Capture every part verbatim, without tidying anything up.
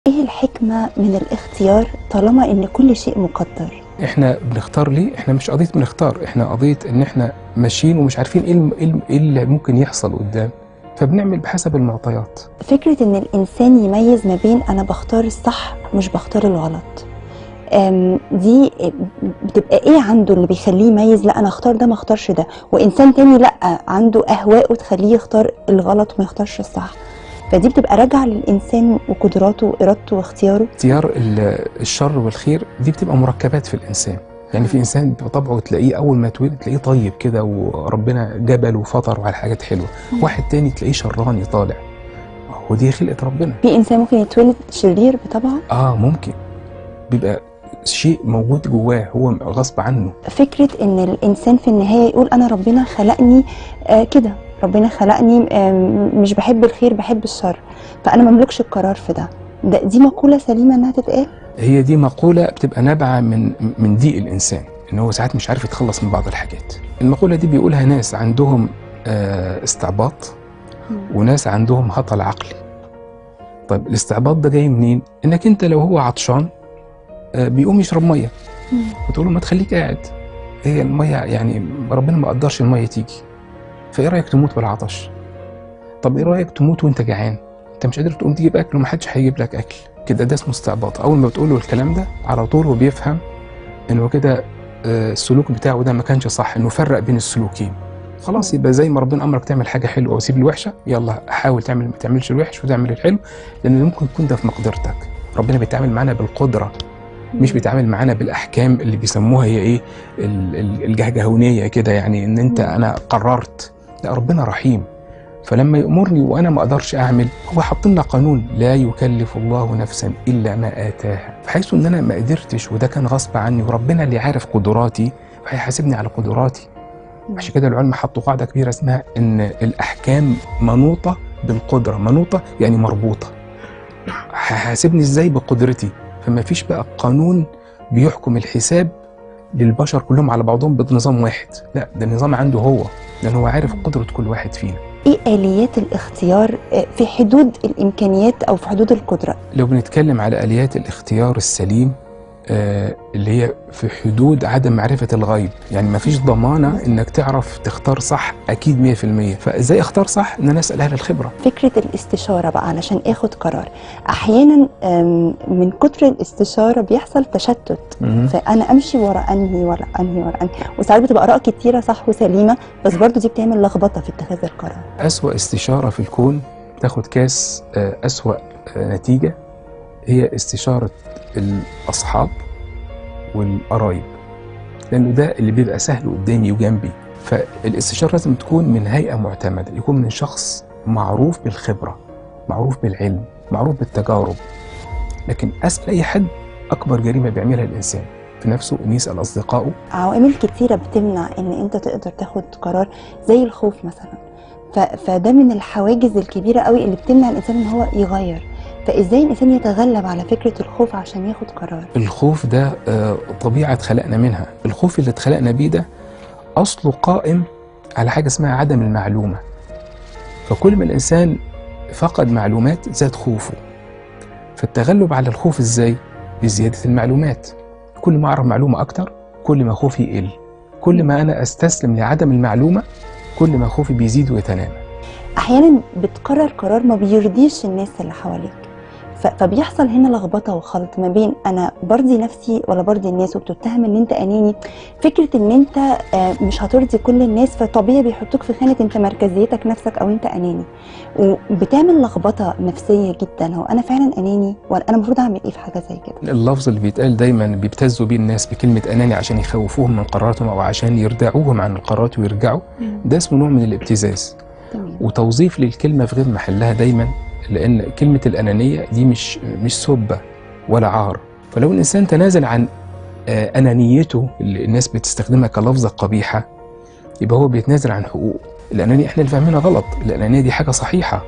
ايه الحكمة من الاختيار طالما ان كل شيء مقدر؟ احنا بنختار ليه؟ احنا مش قضية بنختار، احنا قضية ان احنا ماشيين ومش عارفين ايه الم- ايه الم- إيه اللي ممكن يحصل قدام، فبنعمل بحسب المعطيات. فكرة ان الانسان يميز ما بين انا بختار الصح مش بختار الغلط، أم، دي بتبقى ايه عنده اللي بيخليه يميز لا انا اختار ده ما اختارش ده، وانسان تاني لا عنده اهواء وتخليه يختار الغلط وما يختارش الصح. فدي بتبقى راجعة للانسان وقدراته وارادته واختياره. اختيار ال- الشر والخير دي بتبقى مركبات في الانسان. يعني في انسان بطبعه تلاقيه اول ما اتولد تلاقيه طيب كده وربنا جبل وفطر على حاجات حلوه، واحد تاني تلاقيه شراني طالع، ودي خلقة ربنا. في انسان ممكن يتولد شرير بطبعه. اه ممكن، بيبقى شيء موجود جواه هو غصب عنه. فكرة ان الانسان في النهاية يقول انا ربنا خلقني آه كده، ربنا خلقني آه مش بحب الخير بحب الشر، فانا مملكش القرار في ده. ده دي مقولة سليمة انها تتقال؟ هي دي مقولة بتبقى نابعة من من ضيق الإنسان، إن هو ساعات مش عارف يتخلص من بعض الحاجات. المقولة دي بيقولها ناس عندهم آه استعباط وناس عندهم هطل عقلي. طيب الاستعباط ده جاي منين؟ إنك أنت لو هو عطشان آه بيقوم يشرب مية، وتقول له ما تخليك قاعد، هي المية يعني ربنا ما قدرش المية تيجي، فإيه رأيك تموت بالعطش؟ طب إيه رأيك تموت وأنت جعان؟ أنت مش قادر تقوم تجيب أكل ومحدش هيجيب لك أكل. كده ده اسمه استعباط. اول ما بتقول له الكلام ده على طول هو بيفهم انه كده آه، السلوك بتاعه ده ما كانش صح، انه فرق بين السلوكين. خلاص يبقى زي ما ربنا امرك تعمل حاجه حلوه وسيب الوحشه، يلا حاول تعمل ما تعملش الوحش وتعمل الحلو، لان ممكن يكون ده في مقدرتك. ربنا بيتعامل معانا بالقدره، مش بيتعامل معانا بالاحكام اللي بيسموها هي ايه ال- ال- الجهجهونيه كده، يعني ان انت انا قررت. لا، ربنا رحيم، فلما يأمرني وأنا ما أقدرش أعمل، هو حاط لنا قانون لا يكلف الله نفسا إلا ما آتاها، بحيث إن أنا ما قدرتش وده كان غصب عني، وربنا اللي عارف قدراتي فهيحاسبني على قدراتي. عشان كده العلماء حطوا قاعدة كبيرة اسمها إن الأحكام منوطة بالقدرة، منوطة يعني مربوطة. هيحاسبني إزاي؟ بقدرتي. فما فيش بقى قانون بيحكم الحساب للبشر كلهم على بعضهم بنظام واحد، لا ده النظام عنده هو، لأن هو عارف قدرة كل واحد فينا. ايه آليات الاختيار في حدود الامكانيات او في حدود القدرة؟ لو بنتكلم على آليات الاختيار السليم آه اللي هي في حدود عدم معرفة الغيب، يعني ما فيش ضمانة انك تعرف تختار صح اكيد مية في المية. فازاي اختار صح؟ ان انا اسأل اهل الخبرة. فكرة الاستشارة بقى علشان اخد قرار، احيانا أم، من كتر الاستشارة بيحصل تشتت، مم. فانا امشي ورا انهي ورا انهي ورا انهي، وساعات بتبقى اراء كتيرة صح وسليمة، بس برضو دي بتعمل لخبطة في اتخاذ القرار. أسوأ استشارة في الكون تاخد كاس آه أسوأ آه نتيجة، هي استشارة الأصحاب والقرايب، لأنه ده اللي بيبقى سهل قدامي وجنبي. فالاستشارة لازم تكون من هيئة معتمدة، يكون من شخص معروف بالخبرة، معروف بالعلم، معروف بالتجارب. لكن أسأل أي حد أكبر جريمة بيعملها الإنسان في نفسه، إن يسأل أصدقائه. عوامل كتيرة بتمنع ان انت تقدر تاخد قرار، زي الخوف مثلا، ف... فده من الحواجز الكبيرة قوي اللي بتمنع الانسان ان هو يغير. فازاي الانسان يتغلب على فكرة الخوف عشان ياخد قرار؟ الخوف ده آه، طبيعة اتخلقنا منها. الخوف اللي اتخلقنا بيه ده أصله قائم على حاجة اسمها عدم المعلومة. فكل ما الإنسان فقد معلومات زاد خوفه. فالتغلب على الخوف إزاي؟ بزيادة المعلومات. كل ما أعرف معلومة أكتر كل ما خوفي يقل. كل ما أنا أستسلم لعدم المعلومة كل ما خوفي بيزيد ويتنامى. احيانا بتقرر قرار ما بيرضيش الناس اللي حواليك، ف- فبيحصل هنا لخبطه وخلط ما بين انا برضي نفسي ولا برضي الناس، وبتتهم ان انت اناني. فكره ان انت آه، مش هترضي كل الناس، فطبيعي بيحطوك في خانه انت مركزيتك نفسك او انت اناني، وبتعمل لخبطه نفسيه جدا. هو انا فعلا اناني ولا انا المفروض اعمل ايه في حاجه زي كده؟ اللفظ اللي بيتقال دايما بيبتزوا بيه الناس بكلمة أناني عشان يخوفوهم من قراراتهم أو عشان يردعوهم عن القرارات ويرجعوا، ده اسمه نوع من الابتزاز تمام. وتوظيف للكلمة في غير محلها دايما، لأن كلمة الأنانية دي مش مش سبة ولا عار. فلو الإنسان تنازل عن آه، أنانيته اللي الناس بتستخدمها كلفظة قبيحة، يبقى هو بيتنازل عن حقوق. الأنانية إحنا اللي فاهمينها غلط، الأنانية دي حاجة صحيحة.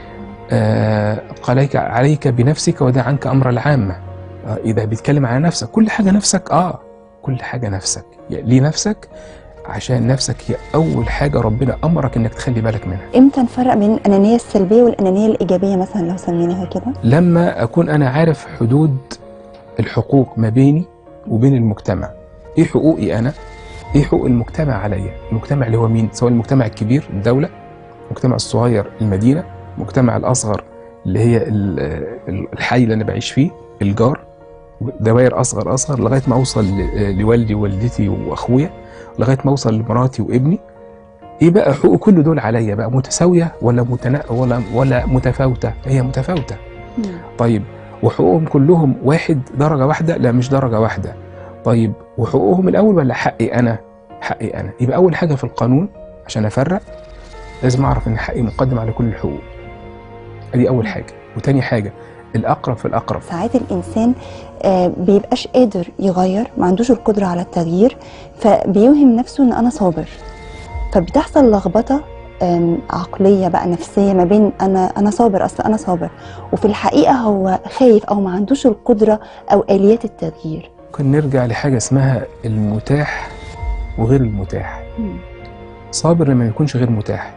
آه، عليك عليك بنفسك ودع عنك أمر العامة. آه، إذا بيتكلم على نفسك، كل حاجة نفسك، آه كل حاجة نفسك، يعني ليه نفسك عشان نفسك هي اول حاجه ربنا امرك انك تخلي بالك منها. امتى نفرق بين الانانيه السلبيه والانانيه الايجابيه مثلا لو سميناها كده؟ لما اكون انا عارف حدود الحقوق ما بيني وبين المجتمع. ايه حقوقي انا؟ ايه حقوق المجتمع عليا؟ المجتمع اللي هو مين؟ سواء المجتمع الكبير الدوله، المجتمع الصغير المدينه، المجتمع الاصغر اللي هي الحي اللي انا بعيش فيه، الجار، دوائر اصغر اصغر لغايه ما اوصل لوالدي ووالدتي واخويا، لغايه ما اوصل لمراتي وابني. ايه بقى حقوق كل دول عليا بقى؟ متساويه ولا متنا ولا ولا متفاوته؟ هي متفاوته. مم. طيب وحقوقهم كلهم واحد درجه واحده؟ لا مش درجه واحده. طيب وحقوقهم الاول ولا حقي انا؟ حقي انا. يبقى اول حاجه في القانون عشان افرق لازم اعرف ان حقي مقدم على كل الحقوق. ادي اول حاجه. وتاني حاجه الاقرب في الاقرب. ساعات الانسان آه بيبقاش قادر يغير، ما عندوش القدره على التغيير، فبيوهم نفسه ان انا صابر، فبتحصل لخبطه عقليه بقى نفسيه ما بين انا انا صابر، اصل انا صابر، وفي الحقيقه هو خايف او ما عندوش القدره او اليات التغيير. ممكن نرجع لحاجه اسمها المتاح وغير المتاح. مم. صابر لما يكونش غير متاح،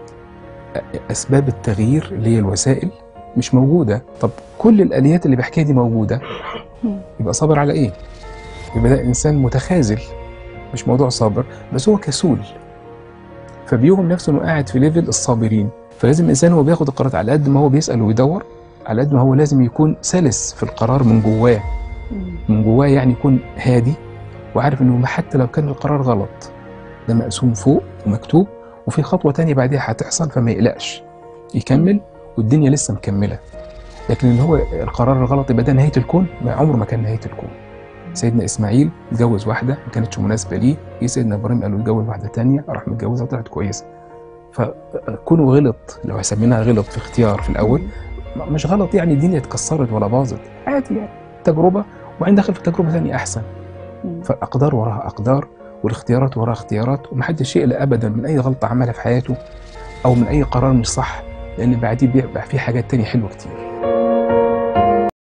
اسباب التغيير اللي هي الوسائل مش موجوده. طب كل الاليات اللي بحكيها دي موجوده، يبقى صابر على ايه؟ يبقى ده انسان متخاذل، مش موضوع صابر بس هو كسول، فبيوهم نفسه انه قاعد في ليفل الصابرين. فلازم الانسان هو بياخد القرارات على قد ما هو بيسال ويدور، على قد ما هو لازم يكون سلس في القرار من جواه. من جواه يعني يكون هادي وعارف انه حتى لو كان القرار غلط ده مقسوم فوق ومكتوب وفي خطوه تانية بعدها هتحصل، فما يقلقش، يكمل والدنيا لسه مكمله. لكن ان هو القرار الغلط يبقى ده نهايه الكون، ما عمره ما كان نهايه الكون. سيدنا اسماعيل اتجوز واحده ما كانتش مناسبه ليه، جه سيدنا ابراهيم قال له اتجوز واحده ثانيه، راح متجوزها طلعت كويسه. فكونه غلط، لو سميناها غلط في اختيار في الاول، مش غلط يعني الدنيا اتكسرت ولا باظت، عادي يعني تجربه وبعدين دخل في تجربه ثانيه احسن. فالاقدار وراها اقدار والاختيارات وراها اختيارات، ومحدش يقلق ابدا من اي غلطه عملها في حياته او من اي قرار مش صح، لان بعديه بيبقى في حاجات تانية حلوه كتير.